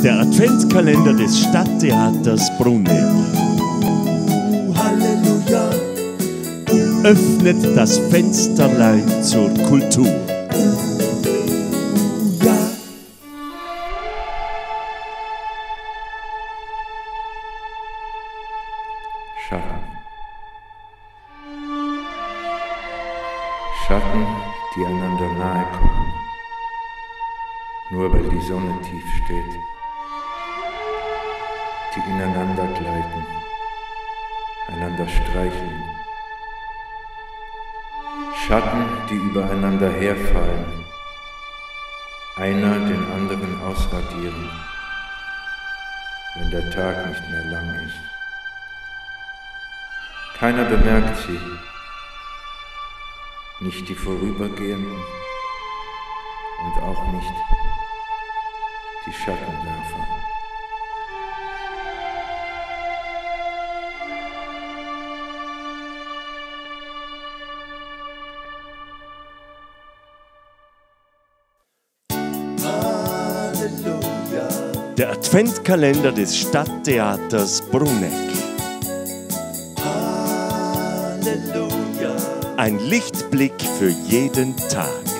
Der Adventskalender des Stadttheaters Bruneck Halleluja, öffnet das Fensterlein zur Kultur. ja, Schatten. Schatten, die einander nahe kommen, nur weil die Sonne tief steht, die ineinander gleiten, einander streicheln. Schatten, die übereinander herfallen, einer den anderen ausradieren, wenn der Tag nicht mehr lang ist. Keiner bemerkt sie, nicht die Vorübergehenden und auch nicht die Schattenwerfer. Halleluja, Der Adventskalender des Stadttheaters Bruneck. Halleluja, Ein Lichtblick für jeden Tag.